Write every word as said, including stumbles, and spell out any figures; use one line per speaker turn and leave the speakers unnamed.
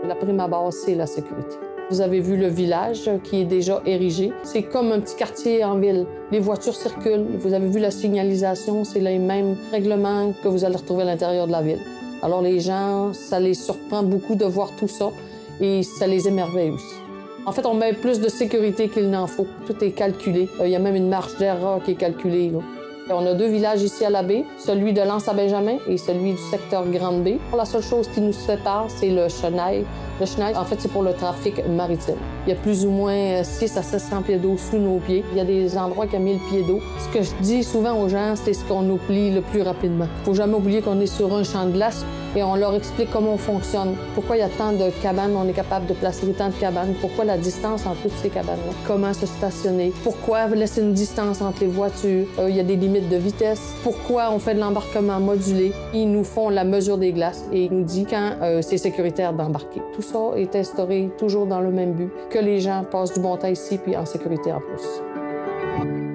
La prime abord, c'est la sécurité. Vous avez vu le village qui est déjà érigé. C'est comme un petit quartier en ville. Les voitures circulent. Vous avez vu la signalisation, c'est les mêmes règlements que vous allez retrouver à l'intérieur de la ville. Alors les gens, ça les surprend beaucoup de voir tout ça et ça les émerveille aussi. En fait, on met plus de sécurité qu'il n'en faut. Tout est calculé. Il y a même une marge d'erreur qui est calculée, là. On a deux villages ici à la baie, celui de l'Anse-à-Benjamin et celui du secteur Grande-Baie. La seule chose qui nous sépare, c'est le chenal. Le chenal, en fait, c'est pour le trafic maritime. Il y a plus ou moins six à sept cents pieds d'eau sous nos pieds. Il y a des endroits qui ont mille pieds d'eau. Ce que je dis souvent aux gens, c'est ce qu'on oublie le plus rapidement. Il ne faut jamais oublier qu'on est sur un champ de glace et on leur explique comment on fonctionne. Pourquoi il y a tant de cabanes, on est capable de placer autant de cabanes. Pourquoi la distance entre toutes ces cabanes-là. Comment se stationner. Pourquoi laisser une distance entre les voitures. Euh, il y a des limites de vitesse. Pourquoi on fait de l'embarquement modulé. Ils nous font la mesure des glaces et ils nous disent quand euh, c'est sécuritaire d'embarquer. Tout ça est instauré toujours dans le même but, que les gens passent du bon temps ici puis en sécurité en plus.